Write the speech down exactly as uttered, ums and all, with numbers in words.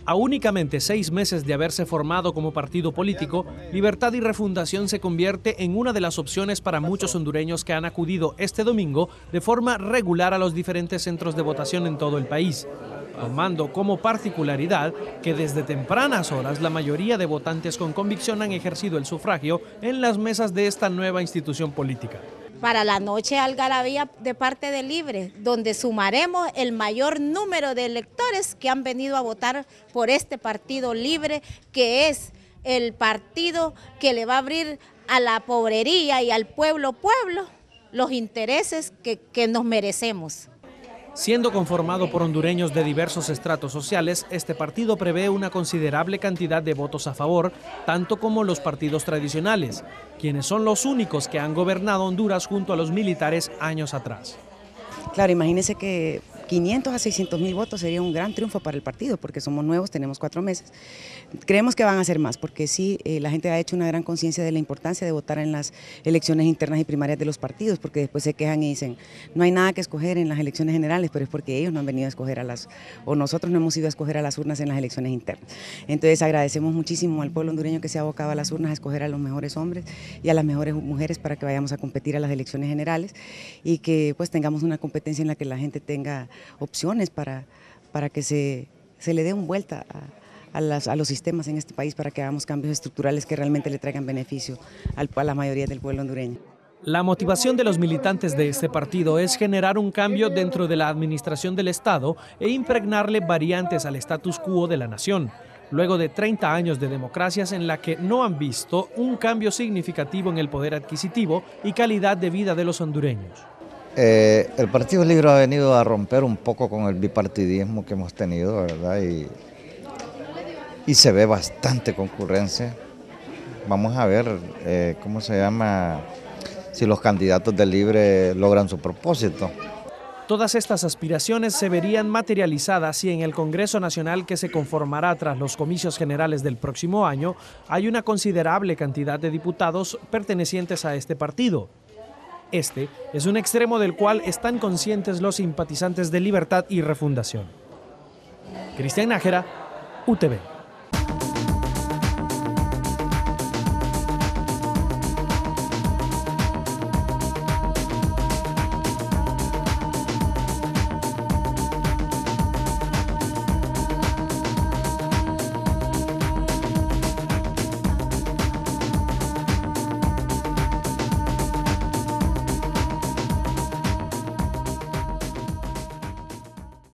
A únicamente seis meses de haberse formado como partido político, Libertad y Refundación se convierte en una de las opciones para muchos hondureños que han acudido este domingo de forma regular a los diferentes centros de votación en todo el país, tomando como particularidad que desde tempranas horas la mayoría de votantes con convicción han ejercido el sufragio en las mesas de esta nueva institución política. Para la noche algarabía de parte de Libre, donde sumaremos el mayor número de electores que han venido a votar por este partido Libre, que es el partido que le va a abrir a la pobrería y al pueblo pueblo los intereses que, que nos merecemos. Siendo conformado por hondureños de diversos estratos sociales, este partido prevé una considerable cantidad de votos a favor, tanto como los partidos tradicionales, quienes son los únicos que han gobernado Honduras junto a los militares años atrás. Claro, imagínense que quinientos a seiscientos mil votos sería un gran triunfo para el partido, porque somos nuevos, tenemos cuatro meses. Creemos que van a ser más, porque sí, eh, la gente ha hecho una gran conciencia de la importancia de votar en las elecciones internas y primarias de los partidos, porque después se quejan y dicen, no hay nada que escoger en las elecciones generales, pero es porque ellos no han venido a escoger a las, o nosotros no hemos ido a escoger a las urnas en las elecciones internas. Entonces agradecemos muchísimo al pueblo hondureño que se ha abocado a las urnas a escoger a los mejores hombres y a las mejores mujeres para que vayamos a competir a las elecciones generales y que pues tengamos una competencia en la que la gente tenga opciones para, para que se, se le dé una vuelta a, a, las, a los sistemas en este país para que hagamos cambios estructurales que realmente le traigan beneficio al, a la mayoría del pueblo hondureño. La motivación de los militantes de este partido es generar un cambio dentro de la administración del Estado e impregnarle variantes al status quo de la nación, luego de treinta años de democracias en la que no han visto un cambio significativo en el poder adquisitivo y calidad de vida de los hondureños. Eh, el Partido Libre ha venido a romper un poco con el bipartidismo que hemos tenido, ¿verdad? Y, y se ve bastante concurrencia. Vamos a ver, eh, ¿cómo se llama? Si los candidatos del Libre logran su propósito. Todas estas aspiraciones se verían materializadas si en el Congreso Nacional que se conformará tras los comicios generales del próximo año hay una considerable cantidad de diputados pertenecientes a este partido. Este es un extremo del cual están conscientes los simpatizantes de Libertad y Refundación. Cristian Nájera, U T V.